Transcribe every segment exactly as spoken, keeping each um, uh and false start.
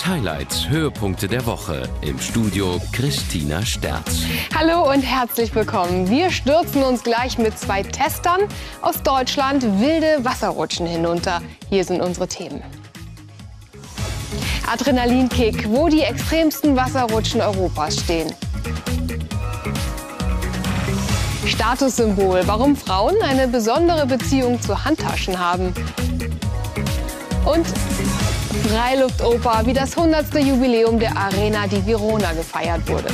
Highlights, Highlights, Höhepunkte der Woche. Im Studio Christina Sterz. Hallo und herzlich willkommen. Wir stürzen uns gleich mit zwei Testern aus Deutschland wilde Wasserrutschen hinunter. Hier sind unsere Themen. Adrenalinkick, wo die extremsten Wasserrutschen Europas stehen. Statussymbol, warum Frauen eine besondere Beziehung zu Handtaschen haben. Und Freiluftoper, wie das hundertste Jubiläum der Arena di Verona gefeiert wurde.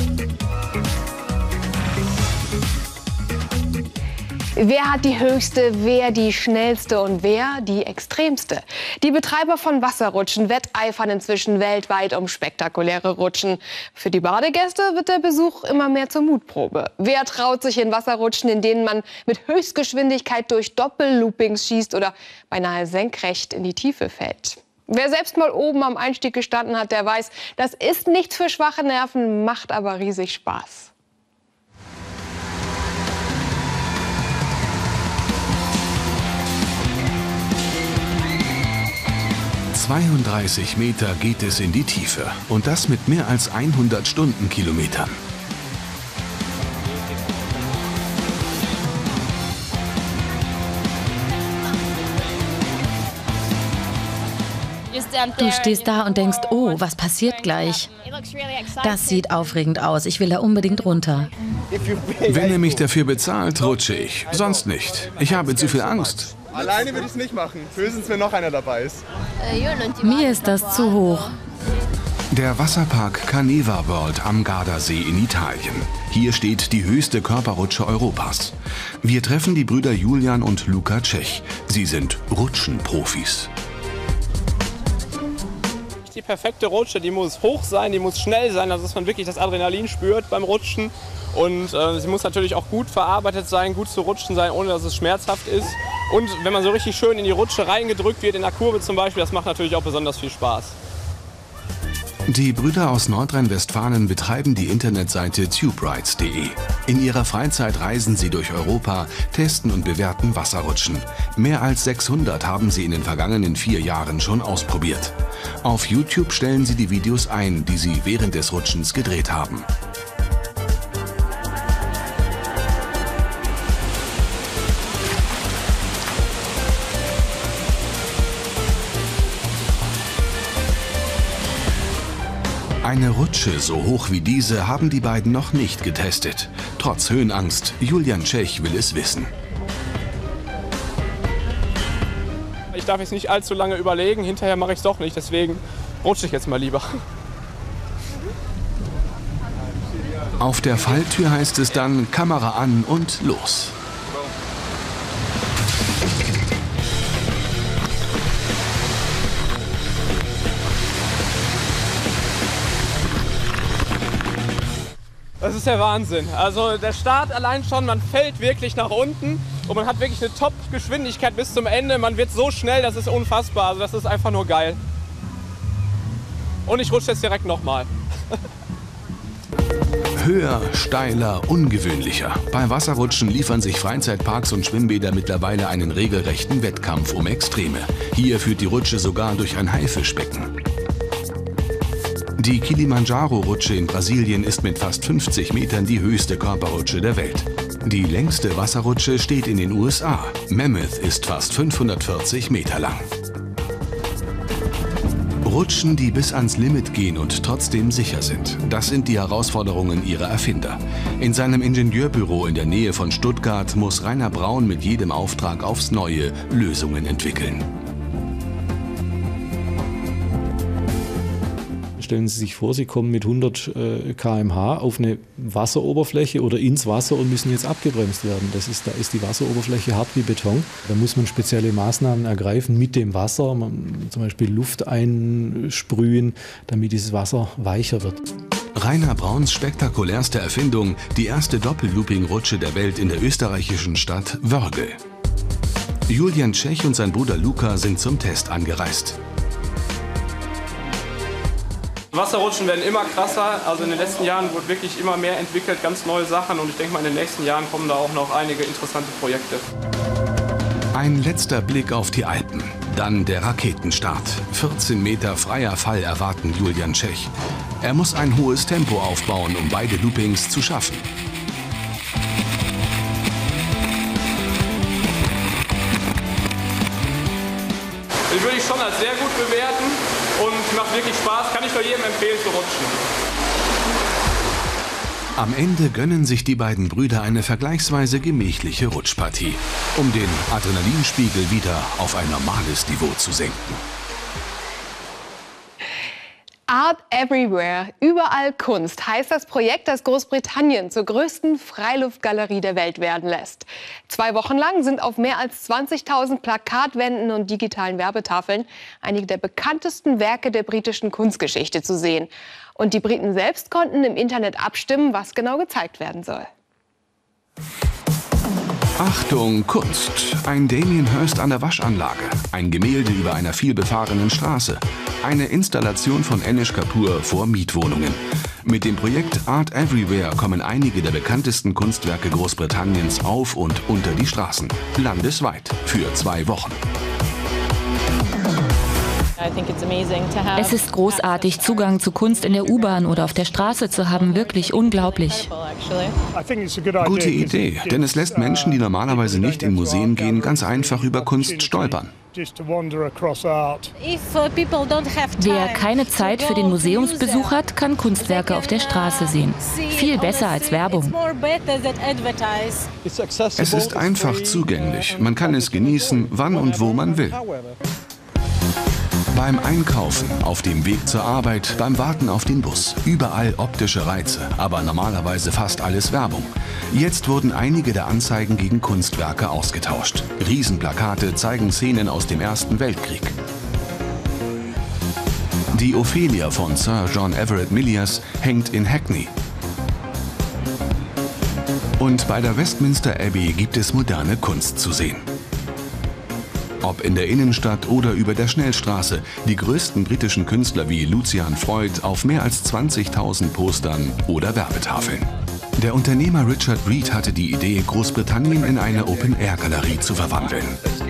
Wer hat die höchste, wer die schnellste und wer die extremste? Die Betreiber von Wasserrutschen wetteifern inzwischen weltweit um spektakuläre Rutschen. Für die Badegäste wird der Besuch immer mehr zur Mutprobe. Wer traut sich in Wasserrutschen, in denen man mit Höchstgeschwindigkeit durch Doppelloopings schießt oder beinahe senkrecht in die Tiefe fällt? Wer selbst mal oben am Einstieg gestanden hat, der weiß, das ist nichts für schwache Nerven, macht aber riesig Spaß. zweiunddreißig Meter geht es in die Tiefe und das mit mehr als hundert Stundenkilometern. Du stehst da und denkst, oh, was passiert gleich? Das sieht aufregend aus, ich will da unbedingt runter. Wenn er mich dafür bezahlt, rutsche ich, sonst nicht. Ich habe zu viel Angst. Alleine würde ich es nicht machen, höchstens wenn noch einer dabei ist. Mir ist das zu hoch. Der Wasserpark Caneva World am Gardasee in Italien. Hier steht die höchste Körperrutsche Europas. Wir treffen die Brüder Julian und Luka Czech. Sie sind Rutschenprofis. Die perfekte Rutsche, die muss hoch sein, die muss schnell sein, also dass man wirklich das Adrenalin spürt beim Rutschen. Und äh, sie muss natürlich auch gut verarbeitet sein, gut zu rutschen sein, ohne dass es schmerzhaft ist. Und wenn man so richtig schön in die Rutsche reingedrückt wird, in der Kurve zum Beispiel, das macht natürlich auch besonders viel Spaß. Die Brüder aus Nordrhein-Westfalen betreiben die Internetseite tuberides punkt de. In ihrer Freizeit reisen sie durch Europa, testen und bewerten Wasserrutschen. Mehr als sechshundert haben sie in den vergangenen vier Jahren schon ausprobiert. Auf YouTube stellen sie die Videos ein, die sie während des Rutschens gedreht haben. Eine Rutsche so hoch wie diese haben die beiden noch nicht getestet. Trotz Höhenangst, Julian Czech will es wissen. Ich darf jetzt nicht allzu lange überlegen, hinterher mache ich es doch nicht, deswegen rutsche ich jetzt mal lieber. Auf der Falltür heißt es dann Kamera an und los. Das ist der Wahnsinn. Also der Start allein schon, man fällt wirklich nach unten und man hat wirklich eine Top-Geschwindigkeit bis zum Ende. Man wird so schnell, das ist unfassbar. Also das ist einfach nur geil. Und ich rutsche jetzt direkt nochmal. Höher, steiler, ungewöhnlicher. Bei Wasserrutschen liefern sich Freizeitparks und Schwimmbäder mittlerweile einen regelrechten Wettkampf um Extreme. Hier führt die Rutsche sogar durch ein Haifischbecken. Die Kilimanjaro-Rutsche in Brasilien ist mit fast fünfzig Metern die höchste Körperrutsche der Welt. Die längste Wasserrutsche steht in den U S A. Mammoth ist fast fünfhundertvierzig Meter lang. Rutschen, die bis ans Limit gehen und trotzdem sicher sind. Das sind die Herausforderungen ihrer Erfinder. In seinem Ingenieurbüro in der Nähe von Stuttgart muss Rainer Braun mit jedem Auftrag aufs Neue Lösungen entwickeln. Stellen Sie sich vor, Sie kommen mit hundert Kilometer pro Stunde auf eine Wasseroberfläche oder ins Wasser und müssen jetzt abgebremst werden. Das ist, da ist die Wasseroberfläche hart wie Beton. Da muss man spezielle Maßnahmen ergreifen mit dem Wasser, man, zum Beispiel Luft einsprühen, damit dieses Wasser weicher wird. Rainer Brauns spektakulärste Erfindung, die erste Doppellooping-Rutsche der Welt in der österreichischen Stadt Wörgl. Julian Czech und sein Bruder Luka sind zum Test angereist. Wasserrutschen werden immer krasser, also in den letzten Jahren wurde wirklich immer mehr entwickelt, ganz neue Sachen und ich denke mal in den nächsten Jahren kommen da auch noch einige interessante Projekte. Ein letzter Blick auf die Alpen. Dann der Raketenstart. vierzehn Meter freier Fall erwarten Julian Czech. Er muss ein hohes Tempo aufbauen, um beide Loopings zu schaffen. Ich würde ich schon als sehr gut bewerten und macht wirklich Spaß. Kann ich nur jedem empfehlen zu rutschen. Am Ende gönnen sich die beiden Brüder eine vergleichsweise gemächliche Rutschpartie, um den Adrenalinspiegel wieder auf ein normales Niveau zu senken. Art Everywhere, überall Kunst, heißt das Projekt, das Großbritannien zur größten Freiluftgalerie der Welt werden lässt. Zwei Wochen lang sind auf mehr als zwanzigtausend Plakatwänden und digitalen Werbetafeln einige der bekanntesten Werke der britischen Kunstgeschichte zu sehen. Und die Briten selbst konnten im Internet abstimmen, was genau gezeigt werden soll. Achtung, Kunst! Ein Damien Hirst an der Waschanlage, ein Gemälde über einer vielbefahrenen Straße, eine Installation von Anish Kapoor vor Mietwohnungen. Mit dem Projekt Art Everywhere kommen einige der bekanntesten Kunstwerke Großbritanniens auf und unter die Straßen, landesweit, für zwei Wochen. Es ist großartig, Zugang zu Kunst in der U-Bahn oder auf der Straße zu haben, wirklich unglaublich. Gute Idee, denn es lässt Menschen, die normalerweise nicht in Museen gehen, ganz einfach über Kunst stolpern. Wer keine Zeit für den Museumsbesuch hat, kann Kunstwerke auf der Straße sehen. Viel besser als Werbung. Es ist einfach zugänglich. Man kann es genießen, wann und wo man will. Beim Einkaufen, auf dem Weg zur Arbeit, beim Warten auf den Bus. Überall optische Reize, aber normalerweise fast alles Werbung. Jetzt wurden einige der Anzeigen gegen Kunstwerke ausgetauscht. Riesenplakate zeigen Szenen aus dem Ersten Weltkrieg. Die Ophelia von Sir John Everett Villiers hängt in Hackney. Und bei der Westminster Abbey gibt es moderne Kunst zu sehen. Ob in der Innenstadt oder über der Schnellstraße, die größten britischen Künstler wie Lucian Freud auf mehr als zwanzigtausend Postern oder Werbetafeln. Der Unternehmer Richard Reed hatte die Idee, Großbritannien in eine Open-Air-Galerie zu verwandeln.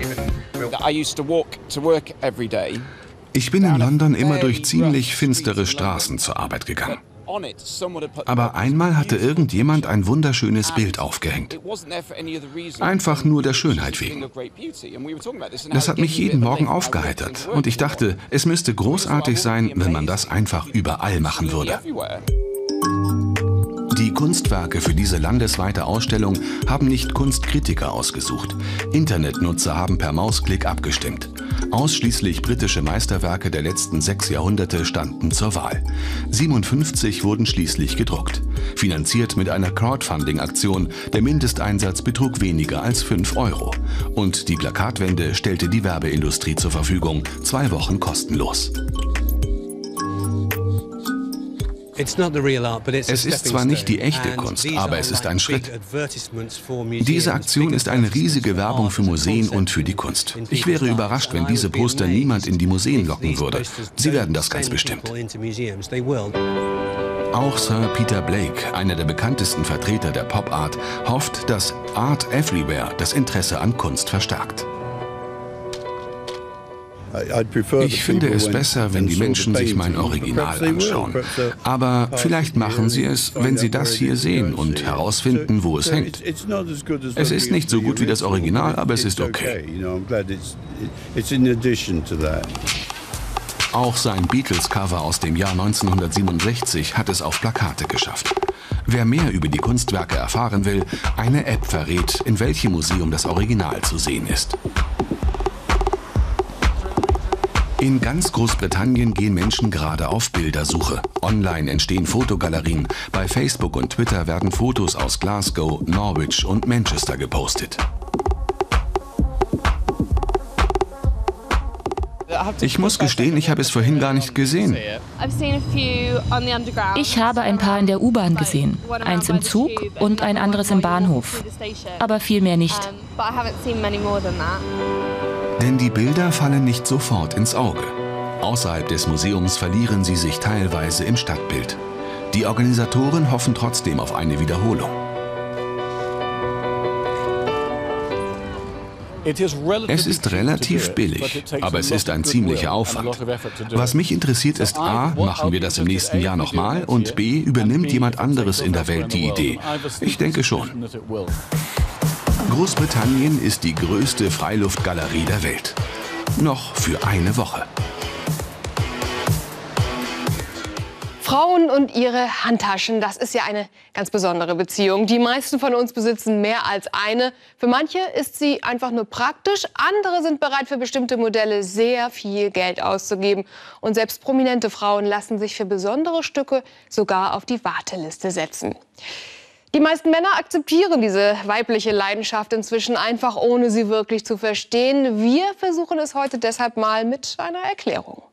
Ich bin in London immer durch ziemlich finstere Straßen zur Arbeit gegangen. Aber einmal hatte irgendjemand ein wunderschönes Bild aufgehängt. Einfach nur der Schönheit wegen. Das hat mich jeden Morgen aufgeheitert. Und ich dachte, es müsste großartig sein, wenn man das einfach überall machen würde. Die Kunstwerke für diese landesweite Ausstellung haben nicht Kunstkritiker ausgesucht. Internetnutzer haben per Mausklick abgestimmt. Ausschließlich britische Meisterwerke der letzten sechs Jahrhunderte standen zur Wahl. siebenundfünfzig wurden schließlich gedruckt. Finanziert mit einer Crowdfunding-Aktion. Der Mindesteinsatz betrug weniger als fünf Euro. Und die Plakatwände stellte die Werbeindustrie zur Verfügung. Zwei Wochen kostenlos. Es ist zwar nicht die echte Kunst, aber es ist ein Schritt. Diese Aktion ist eine riesige Werbung für Museen und für die Kunst. Ich wäre überrascht, wenn diese Poster niemand in die Museen locken würde. Sie werden das ganz bestimmt. Auch Sir Peter Blake, einer der bekanntesten Vertreter der Pop Art, hofft, dass Art Everywhere das Interesse an Kunst verstärkt. Ich finde es besser, wenn die Menschen sich mein Original anschauen. Aber vielleicht machen sie es, wenn sie das hier sehen und herausfinden, wo es hängt. Es ist nicht so gut wie das Original, aber es ist okay. Auch sein Beatles-Cover aus dem Jahr neunzehnhundertsiebenundsechzig hat es auf Plakate geschafft. Wer mehr über die Kunstwerke erfahren will, eine App verrät, in welchem Museum das Original zu sehen ist. In ganz Großbritannien gehen Menschen gerade auf Bildersuche. Online entstehen Fotogalerien. Bei Facebook und Twitter werden Fotos aus Glasgow, Norwich und Manchester gepostet. Ich muss gestehen, ich habe es vorhin gar nicht gesehen. Ich habe ein paar in der U-Bahn gesehen. Eins im Zug und ein anderes im Bahnhof. Aber viel mehr nicht. Denn die Bilder fallen nicht sofort ins Auge. Außerhalb des Museums verlieren sie sich teilweise im Stadtbild. Die Organisatoren hoffen trotzdem auf eine Wiederholung. Es ist relativ billig, aber es ist ein ziemlicher Aufwand. Was mich interessiert ist A, machen wir das im nächsten Jahr nochmal und B, übernimmt jemand anderes in der Welt die Idee? Ich denke schon. Großbritannien ist die größte Freiluftgalerie der Welt. Noch für eine Woche. Frauen und ihre Handtaschen, das ist ja eine ganz besondere Beziehung. Die meisten von uns besitzen mehr als eine. Für manche ist sie einfach nur praktisch. Andere sind bereit, für bestimmte Modelle sehr viel Geld auszugeben. Und selbst prominente Frauen lassen sich für besondere Stücke sogar auf die Warteliste setzen. Die meisten Männer akzeptieren diese weibliche Leidenschaft inzwischen einfach, ohne sie wirklich zu verstehen. Wir versuchen es heute deshalb mal mit einer Erklärung.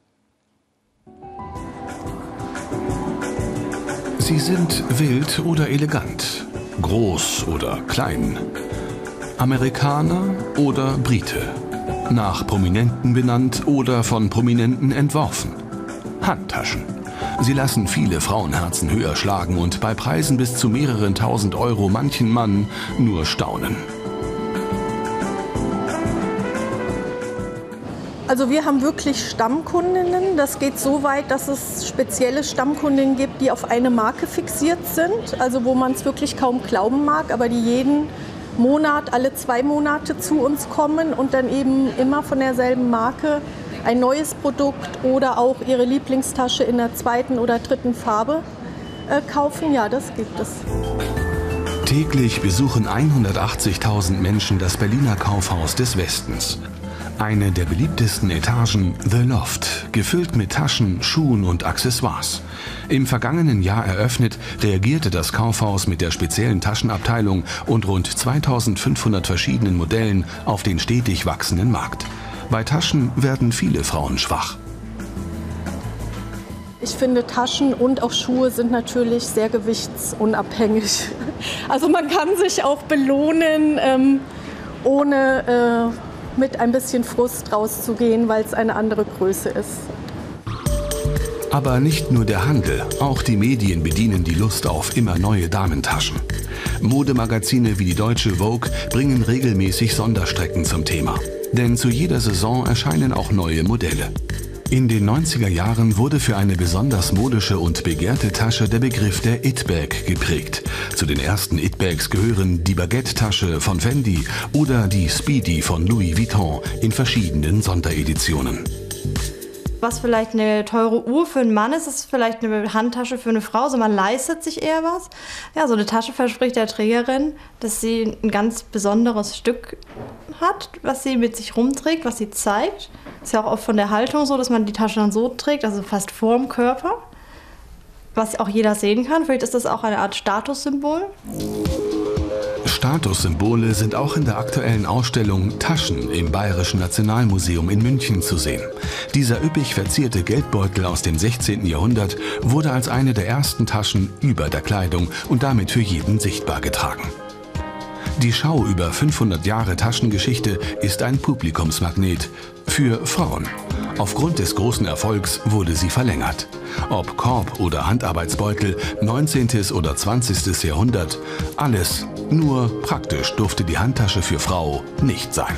Sie sind wild oder elegant, groß oder klein, Amerikaner oder Brite, nach Prominenten benannt oder von Prominenten entworfen. Handtaschen. Sie lassen viele Frauenherzen höher schlagen und bei Preisen bis zu mehreren tausend Euro manchen Mann nur staunen. Also wir haben wirklich Stammkundinnen. Das geht so weit, dass es spezielle Stammkundinnen gibt, die auf eine Marke fixiert sind. Also wo man es wirklich kaum glauben mag, aber die jeden Monat, alle zwei Monate zu uns kommen und dann eben immer von derselben Marke ein neues Produkt oder auch ihre Lieblingstasche in der zweiten oder dritten Farbe äh, kaufen. Ja, das gibt es. Täglich besuchen hundertachtzigtausend Menschen das Berliner Kaufhaus des Westens. Eine der beliebtesten Etagen, The Loft, gefüllt mit Taschen, Schuhen und Accessoires. Im vergangenen Jahr eröffnet, reagierte das Kaufhaus mit der speziellen Taschenabteilung und rund zweitausendfünfhundert verschiedenen Modellen auf den stetig wachsenden Markt. Bei Taschen werden viele Frauen schwach. Ich finde, Taschen und auch Schuhe sind natürlich sehr gewichtsunabhängig. Also man kann sich auch belohnen, ähm, ohne äh, mit ein bisschen Frust rauszugehen, weil es eine andere Größe ist. Aber nicht nur der Handel, auch die Medien bedienen die Lust auf immer neue Damentaschen. Modemagazine wie die deutsche Vogue bringen regelmäßig Sonderstrecken zum Thema. Denn zu jeder Saison erscheinen auch neue Modelle. In den neunziger Jahren wurde für eine besonders modische und begehrte Tasche der Begriff der It-Bag geprägt. Zu den ersten It-Bags gehören die Baguette-Tasche von Fendi oder die Speedy von Louis Vuitton in verschiedenen Sondereditionen. Was vielleicht eine teure Uhr für einen Mann ist, ist vielleicht eine Handtasche für eine Frau. Also man leistet sich eher was. Ja, so eine Tasche verspricht der Trägerin, dass sie ein ganz besonderes Stück hat, was sie mit sich rumträgt, was sie zeigt. Ist ja auch oft von der Haltung so, dass man die Tasche dann so trägt, also fast vorm Körper. Was auch jeder sehen kann. Vielleicht ist das auch eine Art Statussymbol. Statussymbole sind auch in der aktuellen Ausstellung Taschen im Bayerischen Nationalmuseum in München zu sehen. Dieser üppig verzierte Geldbeutel aus dem sechzehnten Jahrhundert wurde als eine der ersten Taschen über der Kleidung und damit für jeden sichtbar getragen. Die Schau über fünfhundert Jahre Taschengeschichte ist ein Publikumsmagnet für Frauen. Aufgrund des großen Erfolgs wurde sie verlängert. Ob Korb oder Handarbeitsbeutel, neunzehnten oder zwanzigsten Jahrhundert, alles, nur praktisch durfte die Handtasche für Frau nicht sein.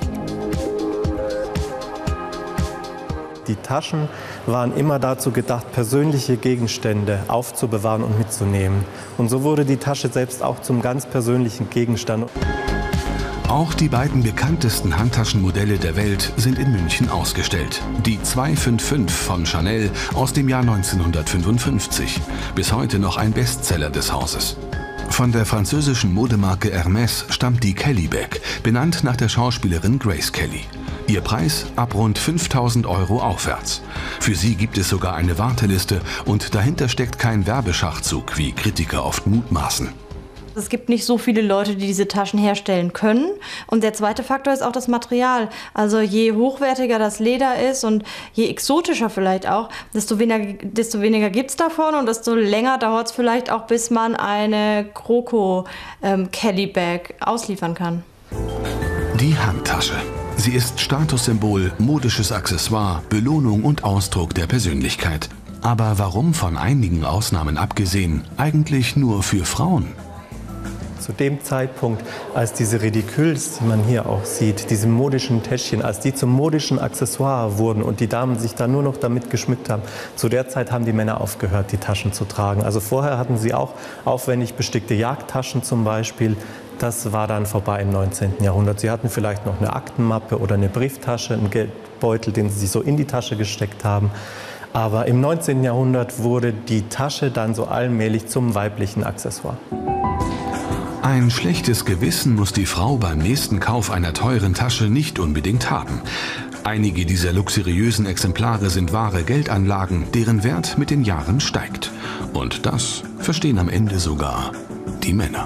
Die Taschen waren immer dazu gedacht, persönliche Gegenstände aufzubewahren und mitzunehmen. Und so wurde die Tasche selbst auch zum ganz persönlichen Gegenstand. Auch die beiden bekanntesten Handtaschenmodelle der Welt sind in München ausgestellt. Die zweihundertfünfundfünfzig von Chanel aus dem Jahr neunzehnhundertfünfundfünfzig, bis heute noch ein Bestseller des Hauses. Von der französischen Modemarke Hermès stammt die Kelly Bag, benannt nach der Schauspielerin Grace Kelly. Ihr Preis ab rund fünftausend Euro aufwärts. Für sie gibt es sogar eine Warteliste und dahinter steckt kein Werbeschachzug, wie Kritiker oft mutmaßen. Es gibt nicht so viele Leute, die diese Taschen herstellen können. Und der zweite Faktor ist auch das Material. Also je hochwertiger das Leder ist und je exotischer vielleicht auch, desto weniger, desto weniger gibt es davon und desto länger dauert es vielleicht auch, bis man eine Kroko ähm, Kelly Bag ausliefern kann. Die Handtasche. Sie ist Statussymbol, modisches Accessoire, Belohnung und Ausdruck der Persönlichkeit. Aber warum von einigen Ausnahmen abgesehen eigentlich nur für Frauen? Zu dem Zeitpunkt, als diese Ridicules, die man hier auch sieht, diese modischen Täschchen, als die zum modischen Accessoire wurden und die Damen sich dann nur noch damit geschmückt haben, zu der Zeit haben die Männer aufgehört, die Taschen zu tragen. Also vorher hatten sie auch aufwendig bestickte Jagdtaschen zum Beispiel. Das war dann vorbei im neunzehnten Jahrhundert. Sie hatten vielleicht noch eine Aktenmappe oder eine Brieftasche, einen Geldbeutel, den sie sich so in die Tasche gesteckt haben. Aber im neunzehnten Jahrhundert wurde die Tasche dann so allmählich zum weiblichen Accessoire. Ein schlechtes Gewissen muss die Frau beim nächsten Kauf einer teuren Tasche nicht unbedingt haben. Einige dieser luxuriösen Exemplare sind wahre Geldanlagen, deren Wert mit den Jahren steigt. Und das verstehen am Ende sogar die Männer.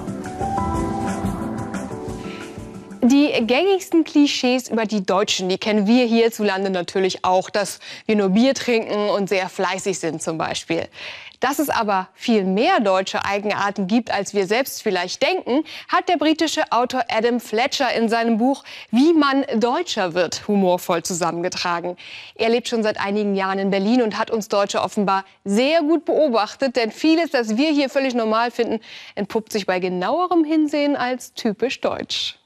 Die gängigsten Klischees über die Deutschen, die kennen wir hierzulande natürlich auch, dass wir nur Bier trinken und sehr fleißig sind zum Beispiel. Dass es aber viel mehr deutsche Eigenarten gibt, als wir selbst vielleicht denken, hat der britische Autor Adam Fletcher in seinem Buch Wie man Deutscher wird humorvoll zusammengetragen. Er lebt schon seit einigen Jahren in Berlin und hat uns Deutsche offenbar sehr gut beobachtet, denn vieles, das wir hier völlig normal finden, entpuppt sich bei genauerem Hinsehen als typisch deutsch.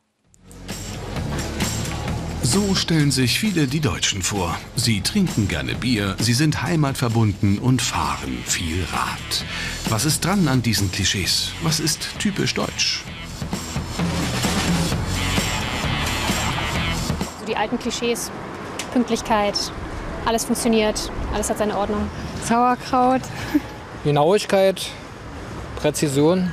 So stellen sich viele die Deutschen vor. Sie trinken gerne Bier, sie sind heimatverbunden und fahren viel Rad. Was ist dran an diesen Klischees? Was ist typisch deutsch? Die alten Klischees, Pünktlichkeit, alles funktioniert, alles hat seine Ordnung. Sauerkraut. Genauigkeit, Präzision,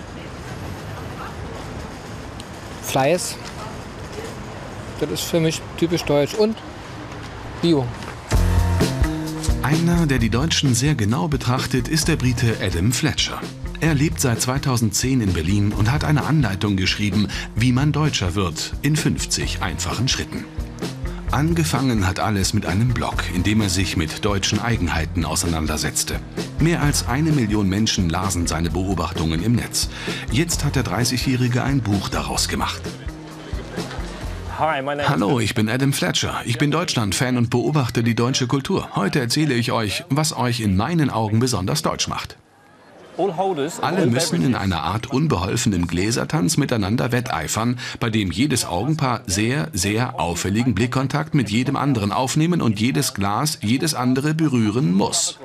Fleiß. Das ist für mich typisch deutsch und Bio. Einer, der die Deutschen sehr genau betrachtet, ist der Brite Adam Fletcher. Er lebt seit zweitausendzehn in Berlin und hat eine Anleitung geschrieben, wie man Deutscher wird, in fünfzig einfachen Schritten. Angefangen hat alles mit einem Blog, in dem er sich mit deutschen Eigenheiten auseinandersetzte. Mehr als eine Million Menschen lasen seine Beobachtungen im Netz. Jetzt hat der dreißigjährige ein Buch daraus gemacht. Hallo, ich bin Adam Fletcher. Ich bin Deutschland-Fan und beobachte die deutsche Kultur. Heute erzähle ich euch, was euch in meinen Augen besonders deutsch macht. Alle müssen in einer Art unbeholfenen Gläsertanz miteinander wetteifern, bei dem jedes Augenpaar sehr, sehr auffälligen Blickkontakt mit jedem anderen aufnehmen und jedes Glas jedes andere berühren muss.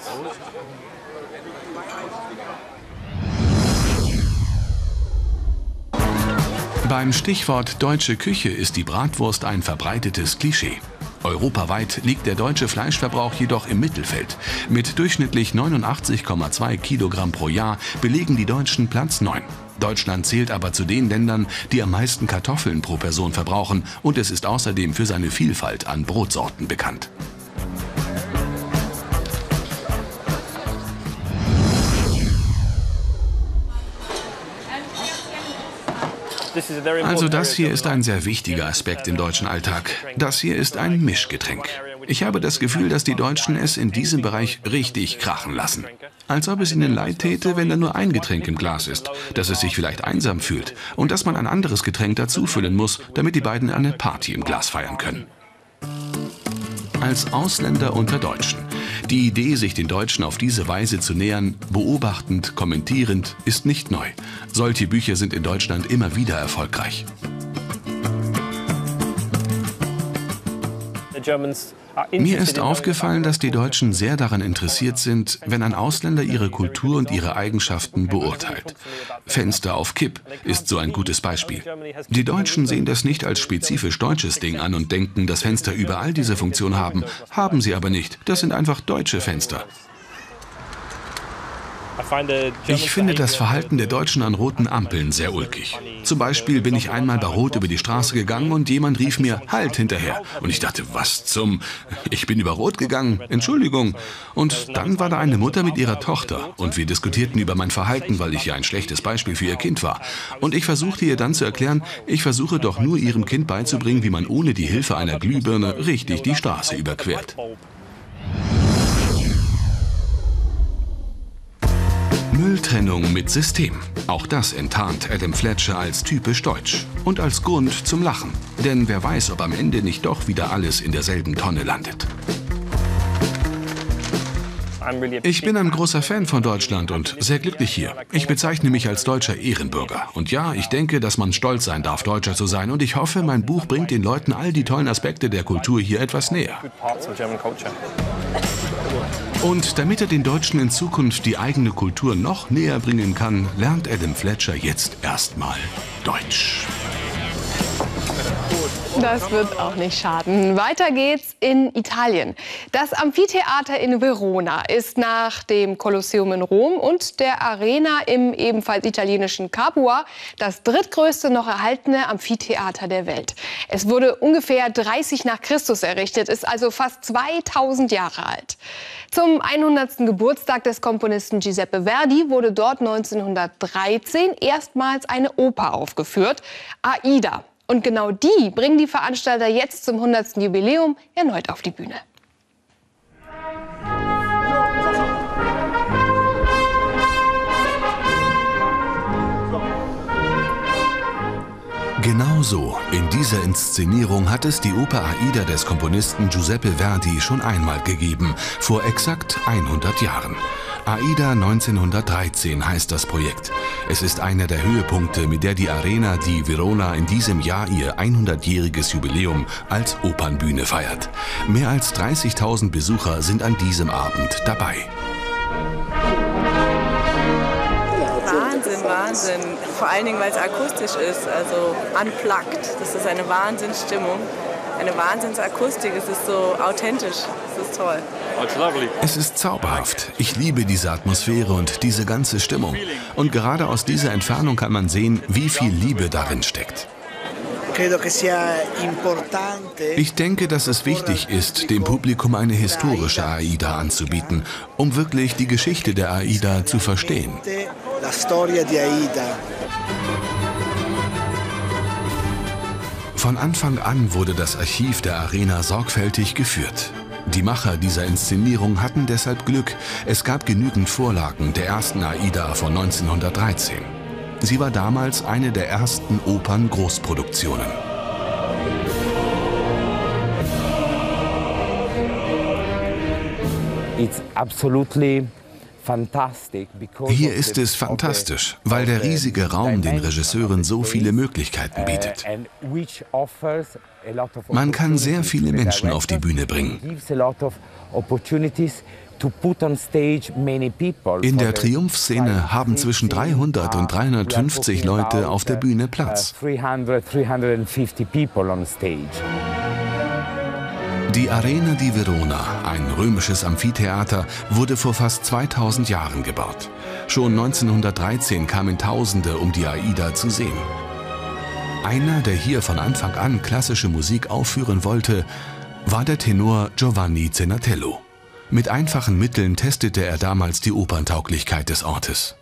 Beim Stichwort deutsche Küche ist die Bratwurst ein verbreitetes Klischee. Europaweit liegt der deutsche Fleischverbrauch jedoch im Mittelfeld. Mit durchschnittlich neunundachtzig Komma zwei Kilogramm pro Jahr belegen die Deutschen Platz neun. Deutschland zählt aber zu den Ländern, die am meisten Kartoffeln pro Person verbrauchen, und es ist außerdem für seine Vielfalt an Brotsorten bekannt. Also das hier ist ein sehr wichtiger Aspekt im deutschen Alltag. Das hier ist ein Mischgetränk. Ich habe das Gefühl, dass die Deutschen es in diesem Bereich richtig krachen lassen. Als ob es ihnen leid täte, wenn da nur ein Getränk im Glas ist, dass es sich vielleicht einsam fühlt und dass man ein anderes Getränk dazu füllen muss, damit die beiden eine Party im Glas feiern können. Als Ausländer unter Deutschen. Die Idee, sich den Deutschen auf diese Weise zu nähern, beobachtend, kommentierend, ist nicht neu. Solche Bücher sind in Deutschland immer wieder erfolgreich. Mir ist aufgefallen, dass die Deutschen sehr daran interessiert sind, wenn ein Ausländer ihre Kultur und ihre Eigenschaften beurteilt. Fenster auf Kipp ist so ein gutes Beispiel. Die Deutschen sehen das nicht als spezifisch deutsches Ding an und denken, dass Fenster überall diese Funktion haben. Haben sie aber nicht. Das sind einfach deutsche Fenster. Ich finde das Verhalten der Deutschen an roten Ampeln sehr ulkig. Zum Beispiel bin ich einmal bei Rot über die Straße gegangen und jemand rief mir "Halt" hinterher. Und ich dachte, was zum... Ich bin über Rot gegangen, Entschuldigung. Und dann war da eine Mutter mit ihrer Tochter und wir diskutierten über mein Verhalten, weil ich ja ein schlechtes Beispiel für ihr Kind war. Und ich versuchte ihr dann zu erklären, ich versuche doch nur ihrem Kind beizubringen, wie man ohne die Hilfe einer Glühbirne richtig die Straße überquert. Mülltrennung mit System. Auch das enttarnt Adam Fletcher als typisch deutsch und als Grund zum Lachen. Denn wer weiß, ob am Ende nicht doch wieder alles in derselben Tonne landet. Ich bin ein großer Fan von Deutschland und sehr glücklich hier. Ich bezeichne mich als deutscher Ehrenbürger. Und ja, ich denke, dass man stolz sein darf, Deutscher zu sein. Und ich hoffe, mein Buch bringt den Leuten all die tollen Aspekte der Kultur hier etwas näher. Und damit er den Deutschen in Zukunft die eigene Kultur noch näher bringen kann, lernt Adam Fletcher jetzt erstmal Deutsch. Das wird auch nicht schaden. Weiter geht's in Italien. Das Amphitheater in Verona ist nach dem Kolosseum in Rom und der Arena im ebenfalls italienischen Capua das drittgrößte noch erhaltene Amphitheater der Welt. Es wurde ungefähr dreißig nach Christus errichtet, ist also fast zweitausend Jahre alt. Zum hundertsten Geburtstag des Komponisten Giuseppe Verdi wurde dort neunzehnhundertdreizehn erstmals eine Oper aufgeführt, Aida. Und genau die bringen die Veranstalter jetzt zum hundertsten Jubiläum erneut auf die Bühne. Genau so, in dieser Inszenierung hat es die Oper Aida des Komponisten Giuseppe Verdi schon einmal gegeben, vor exakt hundert Jahren. Aida neunzehnhundertdreizehn heißt das Projekt. Es ist einer der Höhepunkte, mit der die Arena di Verona in diesem Jahr ihr hundertjähriges Jubiläum als Opernbühne feiert. Mehr als dreißigtausend Besucher sind an diesem Abend dabei. Wahnsinn, Wahnsinn. Vor allen Dingen, weil es akustisch ist, also unplugged. Das ist eine Wahnsinnsstimmung, eine Wahnsinnsakustik. Es ist so authentisch, es ist toll. Es ist zauberhaft. Ich liebe diese Atmosphäre und diese ganze Stimmung. Und gerade aus dieser Entfernung kann man sehen, wie viel Liebe darin steckt. Ich denke, dass es wichtig ist, dem Publikum eine historische Aida anzubieten, um wirklich die Geschichte der Aida zu verstehen. Von Anfang an wurde das Archiv der Arena sorgfältig geführt. Die Macher dieser Inszenierung hatten deshalb Glück. Es gab genügend Vorlagen der ersten Aida von neunzehnhundertdreizehn. Sie war damals eine der ersten Opern-Großproduktionen. It's absolutely Hier ist es fantastisch, weil der riesige Raum den Regisseuren so viele Möglichkeiten bietet. Man kann sehr viele Menschen auf die Bühne bringen. In der Triumphszene haben zwischen dreihundert und dreihundertfünfzig Leute auf der Bühne Platz. Die Arena di Verona, ein römisches Amphitheater, wurde vor fast zweitausend Jahren gebaut. Schon neunzehnhundertdreizehn kamen Tausende, um die Aida zu sehen. Einer, der hier von Anfang an klassische Musik aufführen wollte, war der Tenor Giovanni Zenatello. Mit einfachen Mitteln testete er damals die Operntauglichkeit des Ortes.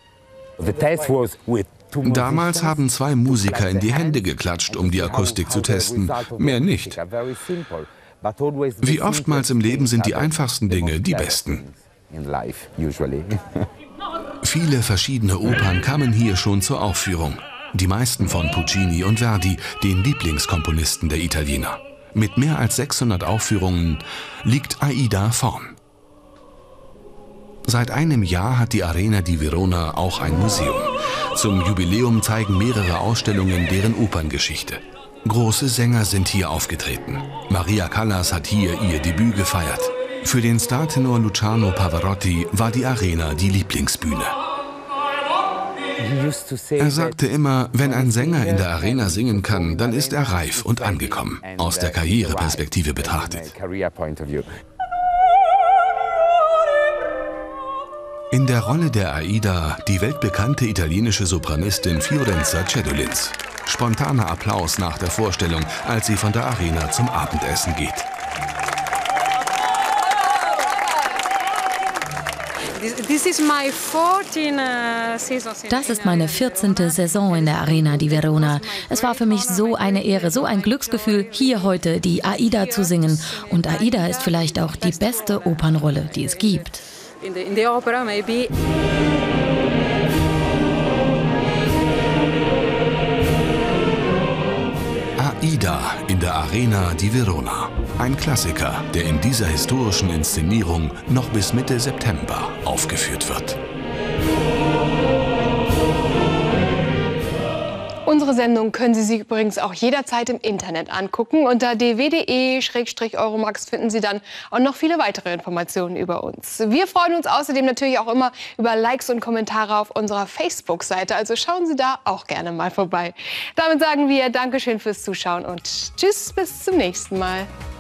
Damals haben zwei Musiker in die Hände geklatscht, um die Akustik zu testen, mehr nicht. Wie oftmals im Leben sind die einfachsten Dinge die besten. Viele verschiedene Opern kamen hier schon zur Aufführung. Die meisten von Puccini und Verdi, den Lieblingskomponisten der Italiener. Mit mehr als sechshundert Aufführungen liegt Aida vorn. Seit einem Jahr hat die Arena di Verona auch ein Museum. Zum Jubiläum zeigen mehrere Ausstellungen deren Operngeschichte. Große Sänger sind hier aufgetreten. Maria Callas hat hier ihr Debüt gefeiert. Für den Startenor Luciano Pavarotti war die Arena die Lieblingsbühne. Er sagte immer, wenn ein Sänger in der Arena singen kann, dann ist er reif und angekommen, aus der Karriereperspektive betrachtet. In der Rolle der Aida die weltbekannte italienische Sopranistin Fiorenza Cedolins. Spontaner Applaus nach der Vorstellung, als sie von der Arena zum Abendessen geht. Das ist meine vierzehnte Saison in der Arena di Verona. Es war für mich so eine Ehre, so ein Glücksgefühl, hier heute die Aida zu singen. Und Aida ist vielleicht auch die beste Opernrolle, die es gibt. Aida in der Arena di Verona. Ein Klassiker, der in dieser historischen Inszenierung noch bis Mitte September aufgeführt wird. Unsere Sendung können Sie sich übrigens auch jederzeit im Internet angucken. Unter d w punkt d e slash euromax finden Sie dann auch noch viele weitere Informationen über uns. Wir freuen uns außerdem natürlich auch immer über Likes und Kommentare auf unserer Facebook-Seite. Also schauen Sie da auch gerne mal vorbei. Damit sagen wir Dankeschön fürs Zuschauen und tschüss, bis zum nächsten Mal.